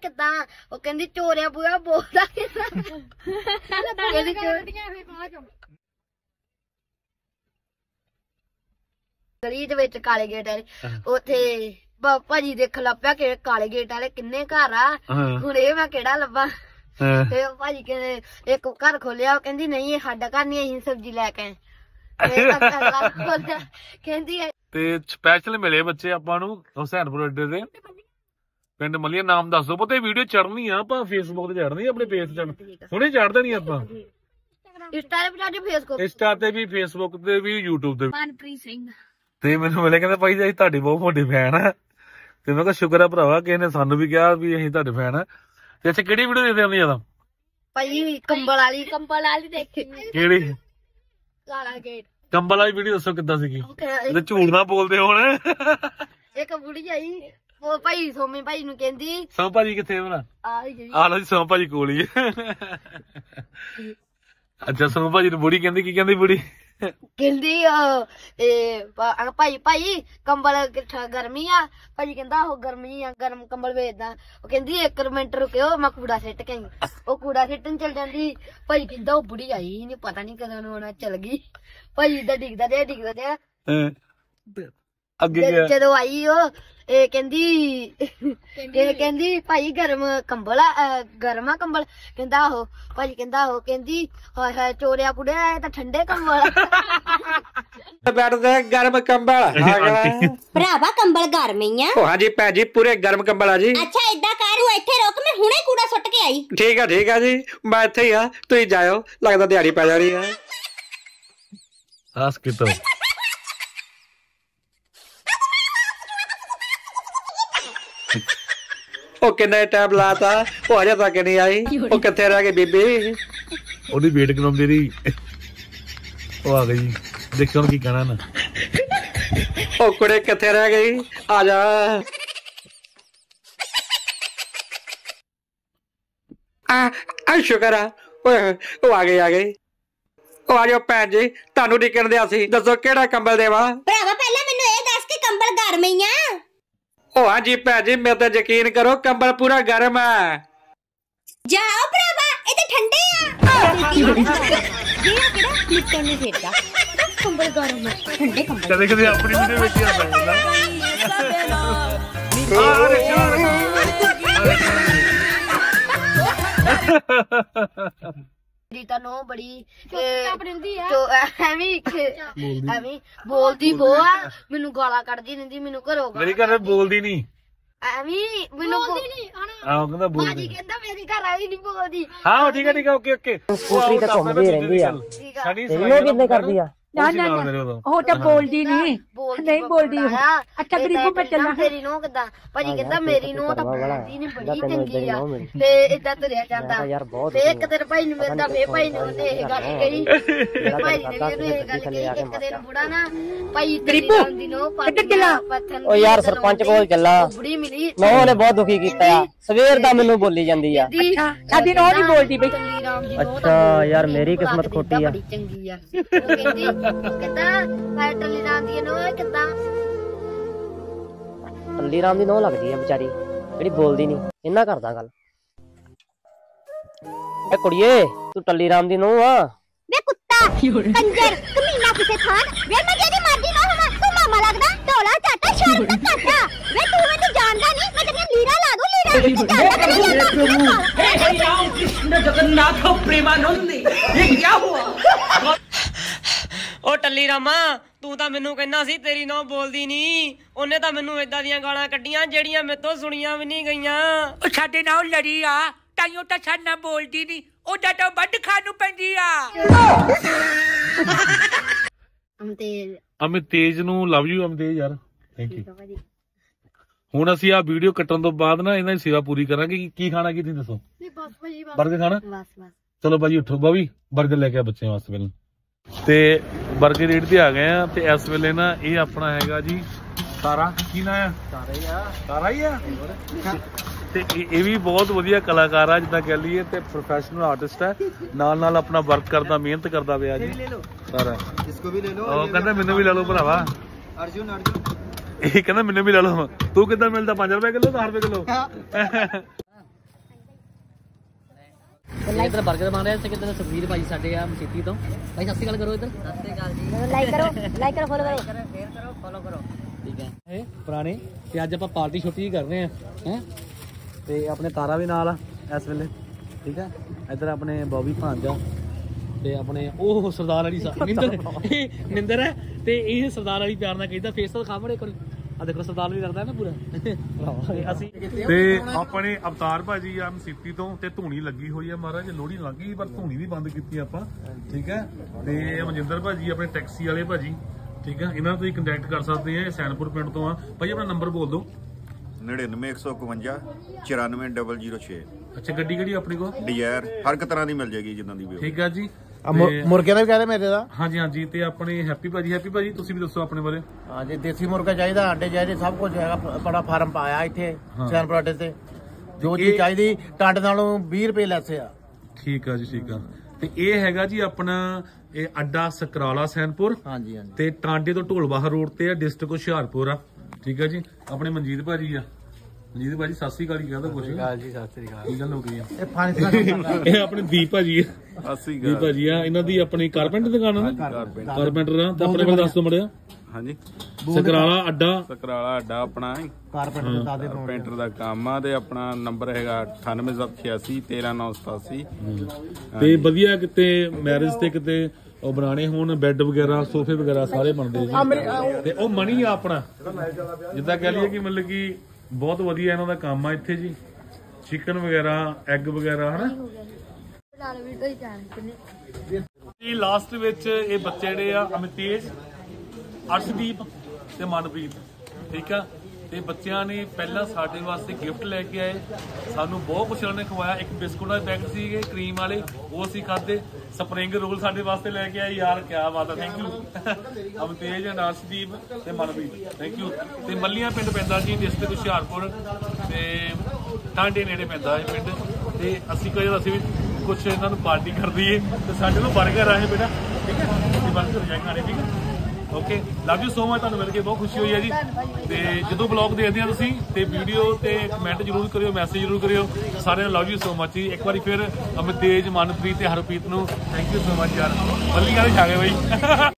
किदा ओ कहंदी चोरिया बुआ बोलदा गली दे विच काले गेट वाले ओथे भाजी देखन लग पिया कि काले गेट वाले किन्ने घर आ हुण ए मैं केड़ा लब्बा ते भाजी कहंदे एक घर खोलिया कहंदी नहीं साडा घर नहीं असीं सब्जी लैके कहंदी ਤੇ ਸਪੈਸ਼ਲ ਮਿਲੇ ਬੱਚੇ ਆਪਾਂ ਨੂੰ ਹੁਸੈਨਪੁਰ ਅੱਡੇ ਦੇ ਪਿੰਡ ਮਲੀਆ ਨਾਮ ਦੱਸ ਦੋ ਪਤਾ ਵੀਡੀਓ ਚੜਨੀ ਆ ਆਪਾਂ ਫੇਸਬੁੱਕ ਤੇ ਚੜਨੀ ਆਪਣੇ ਪੇਜ ਤੇ ਹੁਣੇ ਚੜ ਦੇਣੀ ਆਪਾਂ ਇੰਸਟਾ ਤੇ ਵੀ ਫੇਸਬੁੱਕ ਤੇ ਵੀ YouTube ਤੇ ਮਨਪ੍ਰੀਤ ਸਿੰਘ ਤੇ ਮੈਨੂੰ ਮਿਲੇ ਕਹਿੰਦੇ ਭਾਈ ਜੀ ਤੁਹਾਡੇ ਬਹੁਤ ਵੱਡੇ ਫੈਨ ਆ ਤੇ ਮੈਂ ਕਿਹਾ ਸ਼ੁਕਰ ਆ ਭਰਾਵਾ ਕਿਸੇ ਨੇ ਸਾਨੂੰ ਵੀ ਕਿਹਾ ਵੀ ਅਸੀਂ ਤੁਹਾਡੇ ਫੈਨ ਆ ਤੇ ਅੱਛਾ ਕਿਹੜੀ ਵੀਡੀਓ ਦੇਖਦੇ ਹੁੰਦੀ ਜ਼ਿਆਦਾ ਭਾਈ ਕੰਬਲ ਵਾਲੀ ਦੇਖੀ ਕਿਹੜੀ ਕਾਲਾ ਗੇਟ ਕੰਬਲ ਵਾਲੀ ਵੀਡੀਓ ਦੱਸੋ ਕਿੱਦਾਂ ਸੀਗੀ ਤੇ ਝੂਠ ਨਾ ਬੋਲਦੇ ਹੁਣ ਇੱਕ ਬੁੜੀ ਆਈ ਉਹ ਭਾਈ ਸੋਮੀ ਭਾਈ ਨੂੰ ਕਹਿੰਦੀ ਸੋਮ ਭਾਜੀ ਕਿੱਥੇ ਹੋਣਾ ਆ ਲੋ ਜੀ ਸੋਮ ਭਾਜੀ ਕੋਲ ਹੀ ਅੱਛਾ ਸੋਮ ਭਾਜੀ ਨੂੰ ਬੁੜੀ ਕਹਿੰਦੀ ਕੀ ਕਹਿੰਦੀ ਬੁੜੀ ਕਹਿੰਦੀ ਭਾਈ ਕੰਬਲ ਗਰਮੀ ਆ ਭਾਜੀ ਕਹਿੰਦਾ ਉਹ ਗਰਮੀ ਆ ਗਰਮ ਕੰਬਲ ਵੇਚਦਾ ਉਹ ਕਹਿੰਦੀ 1 ਮਿੰਟ ਰੁਕਿਓ ਮੈਂ ਕੂੜਾ ਸਿੱਟ ਕੇ ਆਈ ਉਹ ਕੂੜਾ ਸਿੱਟਣ ਚਲ ਜਾਂਦੀ ਭਾਜੀ ਕਹਿੰਦਾ ਉਹ ਬੁੜੀ ਆਈ ਨੀ ਪਤਾ ਨੀ ਕਦੋਂ ਨੂੰ ਆਉਣਾ ਚਲ ਗਈ ਭਾਜੀ ਦਾ ਡਿੱਗਦਾ ਰਿਹਾ ਅੱਗੇ ਜਦੋਂ ਆਈ ਉਹ ਇਹ ਕਹਿੰਦੀ ਭਾਈ ਗਰਮ ਕੰਬਲ ਆ ਗਰਮ ਆ ਕੰਬਲ ਕਹਿੰਦਾ ਆਹੋ ਭਾਜੀ ਕਹਿੰਦਾ ਆਹੋ ਕਹਿੰਦੀ ਹਾਏ ਹਾਏ ਚੋਰਿਆ ਪੁੜਿਆ ਇਹ ਤਾਂ ਠੰਡੇ ਕੰਬਲ ਬੈਠਦੇ ਗਰਮ ਕੰਬਲ ਭਰਾਵਾ ਕੰਬਲ ਗਰਮ ਹੀ ਆ ਹਾਂਜੀ ਭੈਣ ਜੀ ਪੂਰੇ ਗਰਮ ਕੰਬਲ ਆ ਜੀ ਅੱਛਾ ਏਦਾਂ ਕਰ ਤੂੰ ਇੱਥੇ ਰੁਕ ਮੈਂ ਹੁਣੇ ਕੂੜਾ ਸੁੱਟ ਕੇ ਆਈ ਠੀਕ ਆ ਜੀ ਮੈਂ ਇੱਥੇ ਹੀ ਆ ਤੁਸੀਂ ਜਾਇਓ ਲੱਗਦਾ ਦਿਹਾੜੀ ਪੈ ਜਾਣੀ ਆ ਹੱਸ ਕਿਤੋਂ ਉਹ ਕਿੰਨੇ ਟਾਈਮ ਲਾਤਾ ਉਹ ਅਜੇ ਤੱਕ ਨਹੀਂ ਆਈ ਉਹ ਕਿੱਥੇ ਰਹਿ ਗਈ ਬੀਬੀ ਉਹਦੀ ਵੇਟ ਕਰਾਉਂਦੀ ਰਹੀ ਉਹ ਆ ਗਈ ਦੇਖੋ ਕੀ ਕਹਿਣਾ ਨਾ ਉਹ ਕੁੜੇ ਕਿੱਥੇ ਰਹਿ ਗਈ ਆ ਜਾ ਆ ਸ਼ੁਕਰ ਆ ਓਏ ਉਹ ਆ ਗਈ ਉਹ ਆ ਜਾਓ ਭੈਣ ਜੀ ਤੁਹਾਨੂੰ ਡਿੱਕਣ ਦਿਆ ਸੀ ਦੱਸੋ ਕਿਹੜਾ ਕੰਬਲ ਦੇਵਾਂ ਭਰਾਵਾ ਪਹਿਲਾਂ ਮੈਨੂੰ ਇਹ ਦੱਸ ਕਿ ਕੰਬਲ ਗਰਮ ਹੀ ਆ ਉਹ ਹਾਂਜੀ ਭੈਣ ਜੀ ਮੇਰੇ ਤੇ ਯਕੀਨ ਕਰੋ ਕੰਬਲ ਪੂਰਾ ਗਰਮ ਆ ਜਾਓ ਭਰਾਵਾ ਇਹ ਤਾਂ ਠੰਡੇ ਆ ਕਿਹੜਾ ਲਿਪਟਨ ਨਹੀਂ ਫੇਰਦਾ ਕੰਬਲ ਗਰਮ ਆ ਠੰਡੇ ਕੰਬਲ ਕਦੇ ਆਪਣੀ ਵੀਡੀਓ ਵਿੱਚ ਹੀ ਆਉਂਦਾ ਰੀਤਾ ਨੋ ਬੜੀ ਐਵੇਂ ਬੋਲਦੀ ਬੋ ਆ ਮੈਨੂੰ ਗਾਲਾਂ ਕੱਢਦੀ ਰਹਿੰਦੀ ਮੈਨੂੰ ਘਰੋਂ ਮੇਰੀ ਘਰ ਬੋਲਦੀ ਨਹੀਂ ਐਵੇਂ ਮੈਨੂੰ ਆਹ ਕਹਿੰਦਾ ਬੋਲਦੀ ਕਹਿੰਦਾ ਮੇਰੀ ਘਰ ਵਾਲੀ ਨਹੀਂ ਬੋਲਦੀ ਹਾਂ ਠੀਕ ਆ ਓਕੇ ਸਕੂਟਰੀ ਤਾਂ ਘੁੰਮਦੀ ਰਹਿੰਦੀ ਆ ਸਾਡੀ ਕਿੰਨੇ ਕਰਦੀ ਆ ਨਾ ਉਹ ਤਾਂ ਬੋਲਦੀ ਨਹੀਂ ਬੋਲਦੀ ਅੱਛਾ ਗਰੀਬੋਂ ਮੈਂ ਚੱਲਾਂ ਤੇਰੀ ਨੋ ਕਿੱਦਾਂ ਭਾਜੀ ਕਹਿੰਦਾ ਮੇਰੀ ਨੋ ਤਾਂ ਬੋਲਦੀ ਨਹੀਂ ਬੜੀ ਚੰਗੀ ਆ ਤੇ ਇਦਾਂ ਤੁਰਿਆ ਜਾਂਦਾ ਤੇ ਇੱਕ ਦਿਨ ਭਾਈ ਨੂੰ ਮਿਲਦਾ ਫੇ ਭਾਈ ਨੇ ਉਹਨੇ ਇਹ ਗੱਲ ਕਹੀ ਭਾਈ ਨੇ ਉਹਨੂੰ ਇਹ ਗੱਲ ਕਹੀ ਇੱਕ ਦਿਨ ਬੁੜਾ ਨਾ ਭਾਈ ਗਰੀਬੋਂ ਦੀ ਨੋ ਪੱਥਰ ਉਹ ਯਾਰ ਸਰਪੰਚ ਕੋਲ ਚੱਲਾ ਬੁੜੀ ਮਿਲੀ ਨੋ ਨੇ ਬਹੁਤ ਦੁਖੀ ਕੀਤਾ ਆ ਸਵੇਰ ਦਾ ਮੈਨੂੰ ਬੋਲੀ ਜਾਂਦੀ ਆ ਸਾਡੀ ਨੋ ਨਹੀਂ ਬੋਲਦੀ ਬਈ ਅੱਛਾ ਯਾਰ ਮੇਰੀ ਕਿਸਮਤ ਖੋਟੀ ਆ ਬੜੀ ਚੰਗੀ ਆ ਕਹਿੰਦੀ ਕਿੱਦਾਂ ਮੈਂ ਟੱਲੀ ਰਾਮ ਦੀ ਨੋ ਕਿੱਦਾਂ ਟੱਲੀ ਰਾਮ ਦੀ ਨੋ ਲੱਗਦੀ ਆ ਵਿਚਾਰੀ ਜਿਹੜੀ ਬੋਲਦੀ ਨਹੀਂ ਇੰਨਾ ਕਰਦਾ ਗੱਲ ਏ ਕੁੜੀਏ ਤੂੰ ਟੱਲੀ ਰਾਮ ਦੀ ਨੋ ਆ ਵੇ ਕੁੱਤਾ ਕੰਜਰ ਕਮੀਨਾ ਕਿਸੇ ਥਾਂ ਵੇ ਮੈਂ ਜਿਹਦੀ ਮਰਜ਼ੀ ਨਾ ਹੋਵਾਂ ਤੂੰ ਮਾਮਾ ਲੱਗਦਾ ਢੋਲਾ ਚਾਟਾ ਸ਼ਰਮ ਦਾ ਚਾਟਾ ਵੇ ਤੂੰ ਮੈਨੂੰ ਜਾਣਦਾ ਨਹੀਂ ਮੈਂ ਤੇਰੀਆਂ ਲੀੜਾ ਲਾ ਦੂੰ ਲੀੜਾ हे राम कृष्ण जगन्नाथ प्रेमानंद ये क्या हुआ ਓ ਟੱਲੀ ਰਾਮਾ ਤੂੰ ਤਾਂ ਮੈਨੂੰ ਕਹਿੰਦਾ ਸੀ ਤੇਰੀ ਨੋ ਬੋਲਦੀ ਨਹੀਂ ਉਹਨੇ ਤਾਂ ਮੈਨੂੰ ਏਦਾਂ ਦੀਆਂ ਗਾਲਾਂ ਕੱਢੀਆਂ ਜਿਹੜੀਆਂ ਮੇਰੇ ਤੋਂ ਸੁਣੀਆਂ ਵੀ ਨਹੀਂ ਗਈਆਂ ਉਹ ਸਾਡੇ ਨਾਲ ਲੜੀ ਆ ਤਾਈਓ ਤਾਂ ਸਾਡੇ ਨਾਲ ਬੋਲਦੀ ਨਹੀਂ ਉਹਦਾ ਤਾਂ ਵੱਢ ਖਾਣ ਨੂੰ ਪੈਂਦੀ ਆ ਅਮਿਤ ਤੇਜ ਨੂੰ ਲਵ ਯੂ ਅਮਿਤ ਯਾਰ ਥੈਂਕ ਯੂ ਹੁਣ ਅਸੀਂ ਆ ਵੀਡੀਓ ਕੱਟਣ ਤੋਂ ਬਾਅਦ ਨਾ ਇਹਨਾਂ ਦੀ ਸੇਵਾ ਪੂਰੀ ਕਰਾਂਗੇ ਕੀ ਖਾਣਾ ਕੀ ਤੁਸੀਂ ਦੱਸੋ ਬਰਗਰ ਖਾਣਾ ਚਲੋ ਭਾਜੀ ਉੱਠੋ ਬਾਬੀ ਬਰਗਰ ਲੈ ਕੇ ਆ ਬੱਚਿਆਂ ਵਾਸਤੇ ਪਹਿਲਾਂ ਤੇ ਬਰਗਰ ਰੇਟ ਤੇ ਆ ਗਏ ਆ ਤੇ ਇਸ ਵੇਲੇ ਨਾ ਇਹ ਆਪਣਾ ਹੈਗਾ ਜੀ ਤਾਰਾ ਕੀ ਨਾਂ ਆ ਤਾਰਾ ਹੀ ਆ ਤੇ ਇਹ ਵੀ ਬਹੁਤ ਵਧੀਆ ਕਲਾਕਾਰ ਆ ਜਿੱਦਾਂ ਕਹਿ ਲਈਏ ਤੇ ਪ੍ਰੋਫੈਸ਼ਨਲ ਆਰਟਿਸਟ ਹੈ ਨਾਲ ਆਪਣਾ ਵਰਕ ਕਰਦਾ ਮਿਹਨਤ ਕਰਦਾ ਪਿਆ ਜੀ ਤਾਰਾ ਉਹ ਕਹਿੰਦਾ ਮੈਨੂੰ ਵੀ ਲੈ ਲਓ ਭਰਾਵਾ ਇਹ ਕਹਿੰਦਾ ਮੈਨੂੰ ਵੀ ਲੈ ਲਓ ਤੂੰ ਕਿੱਦਾਂ ਮਿਲਦਾ 5 ਰੁਪਏ ਕਿਲੋ 10 ਰੁਪਏ ਕਿਲੋ इधर बर्गर बन रहा है किधर सुखवीर भाई साडे आ मसीती तो भाई सत श्री अकाल करो इधर सत श्री अकाल जी लाइक करो फॉलो करो शेयर करो फॉलो करो ठीक है ਇਹ ਪੁਰਾਣੇ ਤੇ ਅੱਜ ਆਪਾਂ ਪਾਰਟੀ ਛੁੱਟੀ ਕਰ ਰਹੇ ਆ ਹੈ ਤੇ ਆਪਣੇ ਤਾਰਾ ਵੀ ਨਾਲ ਆ ਇਸ ਵੇਲੇ ਠੀਕ ਹੈ ਇੱਧਰ ਆਪਣੇ ਬੋਬੀ ਭਾਂਜਾ ਤੇ ਆਪਣੇ ਉਹ ਸਰਦਾਰ ਵਾਲੀ ਨਿੰਦਰ ਹੈ ਤੇ ਇਹ ਸਰਦਾਰ ਵਾਲੀ ਪਿਆਰ ਨਾਲ ਕਹਿੰਦਾ ਫੇਸ ਤਾਂ ਖਾਵੜੇ ਕੋਲ ਆ ਦੇਖੋ ਸਰਦਾਰ ਵੀ ਕਰਦਾ ਨਾ ਪੂਰਾ ਅਸੀਂ ਤੇ ਆਪਣੇ ਅਵਤਾਰ ਭਾਜੀ ਆ ਮਸੀਤੀ ਤੋਂ ਤੇ ਧੂਣੀ ਲੱਗੀ ਹੋਈ ਆ ਮਹਾਰਾਜ ਲੋਹੜੀ ਲੱਗੀ ਪਰ ਧੂਣੀ ਵੀ ਬੰਦ ਕੀਤੀ ਆਪਾਂ ਠੀਕ ਹੈ ਤੇ ਮਨਜਿੰਦਰ ਭਾਜੀ ਆਪਣੇ ਟੈਕਸੀ ਵਾਲੇ ਭਾਜੀ ਠੀਕ ਹੈ ਇਹਨਾਂ ਤੋਂ ਹੀ ਕੰਟੈਕਟ ਕਰ ਸਕਦੇ ਆ ਸੈਨਪੁਰ ਪਿੰਡ ਤੋਂ ਆ ਭਾਈ ਆਪਣਾ ਨੰਬਰ ਬੋਲ ਦਿਓ 99151 94006 ਅੱਛਾ ਗੱਡੀ ਕਿਹੜੀ ਆਪਣੀ ਕੋਲ ਡਿਜ਼ਾਇਰ ਹਰ ਇੱਕ ਤਰ੍ਹਾਂ ਦੀ ਮਿਲ ਜਾਏਗੀ ਜਿੱਦਾਂ ਦੀ ਵੀ ਠੀਕ ਆ ਜੀ ਮੁਰਗੇ ਦਾ ਵੀ ਕਹਿੰਦੇ ਮੇਰੇ ਦਾ ਹਾਂਜੀ ਹਾਂਜੀ ਤੇ ਆਪਣੇ ਹੈਪੀ ਭਾਜੀ ਤੁਸੀਂ ਵੀ ਦੱਸੋ ਆਪਣੇ ਬਾਰੇ ਹਾਂਜੀ ਦੇਸੀ ਮੁਰਗਾ ਚਾਹੀਦਾ ਅੰਡੇ ਚਾਹੀਦੇ ਸਭ ਕੁਝ ਹੈਗਾ ਬੜਾ ਫਾਰਮ ਪਾਇਆ ਇੱਥੇ ਸੈਨਪੁਰ ਅੱਡੇ ਤੇ ਜੋ ਚੀਜ਼ ਚਾਹੀਦੀ ਟੰਡ ਨਾਲੋਂ 20 ਰੁਪਏ ਲੈਸ ਆ ਠੀਕ ਆ ਜੀ ਠੀਕ ਆ ਤੇ ਇਹ ਹੈਗਾ ਜੀ ਆਪਣਾ ਇਹ ਅੱਡਾ ਸਕਰਾਲਾ ਸੈਨਪੁਰ ਹਾਂਜੀ ਹਾਂਜੀ ਤੇ ਟਾਂਡੇ ਤੋਂ ਢੋਲਬਾਹਾ ਰੋਡ ਤੇ ਆ ਡਿਸਟ੍ਰਿਕਟ ਹੁਸ਼ਿਆਰਪੁਰ ਆ ਠੀਕ ਆ ਜੀ ਆਪਣੇ ਮਨਜੀਤ ਭਾਜੀ ਆ ਮਨਜੀਤ ਭਾਜੀ ਸਤਿ ਸ੍ਰੀ ਅਕਾਲ ਕਹਿੰਦਾ ਕੁਛ ਜੀ ਸਤਿ ਸ੍ਰੀ ਅਕਾਲ ਕੀ ਗੱਲ ਹੋ ਗਈ ਆ ਇਹ ਫਾਨੀ ਇਹ ਆਪਣੇ ਦੀਪ ਭਾਜੀ ਆ ਦੀਪ ਭਾਜੀ ਆ ਇਹਨਾਂ ਦੀ ਆਪਣੀ ਕਾਰਪੈਂਟਰ ਦੁਕਾਨ ਆ ਨਾ ਕਾਰਪੈਂਟਰ ਆ ਤਾਂ ਆਪਣੇ ਬਾਰੇ ਦੱਸ ਦੋ ਮੜਿਆ ਹਾਂਜੀ ਸਕਰਾਲਾ ਅੱਡਾ ਆਪਣਾ ਕਾਰਪੈਂਟਰ ਦਾ ਕੰਮ ਆ ਤੇ ਆਪਣਾ ਨੰਬਰ ਹੈਗਾ 9886 13987 ਤੇ ਵਧੀਆ ਕਿਤੇ ਮੈਰਿਜ ਤੇ ਕਿਤੇ ਉਹ ਬਣਾਣੇ ਹੋਣ ਬੈੱਡ ਵਗੈਰਾ ਸੋਫੇ ਵਗੈਰਾ ਸਾਰੇ ਬਣਦੇ ਜੀ ਤੇ ਉਹ ਮਣੀ ਆ ਆਪਣਾ ਜਿੱਦਾਂ ਕਹਿ ਲਈਏ ਕਿ ਮਤਲਬ ਕਿ ਬਹੁਤ ਵਧੀਆ ਇਹਨਾਂ ਦਾ ਕੰਮ ਆ ਇੱਥੇ ਜੀ ਚਿਕਨ ਵਗੈਰਾ ਐਗ ਵਗੈਰਾ ਹਨਾ ਜੀ ਲਾਸਟ ਵਿੱਚ ਇਹ ਬੱਚੇ ਜਿਹੜੇ ਆ ਅਮਿਤੇਜ ਅਰਸ਼ਦੀਪ ਤੇ ਮਨਪ੍ਰੀਤ ਠੀਕ ਆ ਤੇ ਬੱਚਿਆਂ ਨੇ ਪਹਿਲਾਂ ਸਾਡੇ ਵਾਸਤੇ ਗਿਫਟ ਲੈ ਕੇ ਆਏ ਸਾਨੂੰ ਬਹੁਤ ਕੁਛ ਉਹਨਾਂ ਨੇ ਖਵਾਇਆ ਇੱਕ ਬਿਸਕੁਟ ਦਾ ਪੈਕਟ ਸੀਗੇ ਕਰੀਮ ਵਾਲੇ ਉਹ ਅਸੀਂ ਖਾਦੇ ਸਪਰਿੰਗ ਰੋਲ ਸਾਡੇ ਵਾਸਤੇ ਲੈ ਕੇ ਆਏ ਯਾਰ ਕੀ ਬਾਤ ਆ thank you Amtej and Arshdeep ਤੇ ਮਨਪ੍ਰੀਤ ਥੈਂਕ ਯੂ ਤੇ ਮੱਲੀਆਂ ਪਿੰਡ ਪੈਂਦਾ ਜੀ ਡਿਸਟ੍ਰਿਕਟ ਹੁਸ਼ਿਆਰਪੁਰ ਤੇ ਟਾਂਡੇ ਨੇੜੇ ਪੈਂਦਾ ਇਹ ਪਿੰਡ ਤੇ ਅਸੀਂ ਵੀ ਕੁਛ ਇਹਨਾਂ ਨੂੰ ਪਾਰਟੀ ਕਰ ਦਈਏ ਤੇ ਸਾਡੇ ਨੂੰ ਬਰਗਰ ਆਏ ਬੇਟਾ ਠੀਕ ਹੈ ਅਸੀਂ ਬਰਗਰ ਜਾਏ ਖਾਣੇ ਠੀਕ ਹੈ okay love you so much ਤੁਹਾਨੂੰ ਮਿਲ ਕੇ ਬਹੁਤ ਖੁਸ਼ੀ ਹੋਈ ਹੈ ਜੀ ਤੇ ਜਦੋਂ ਬਲੌਗ ਦੇਖਦੇ ਆ ਤੁਸੀਂ ਤੇ ਵੀਡੀਓ ਤੇ ਕਮੈਂਟ ਜ਼ਰੂਰ ਕਰਿਓ ਮੈਸੇਜ ਜ਼ਰੂਰ ਕਰਿਓ ਸਾਰਿਆਂ ਨੂੰ ਲਵ ਯੂ ਸੋ ਮਚ ਜੀ ਇੱਕ ਵਾਰੀ ਫਿਰ ਅਮਿਤੇਜ ਮਨਪ੍ਰੀਤ ਤੇ ਹਰਪ੍ਰੀਤ ਨੂੰ ਥੈਂਕ ਯੂ ਸੋ ਮਚ ਯਾਰ ਬੱਲੀ ਵਾਲੇ ਛਾ ਗਏ ਬਾਈ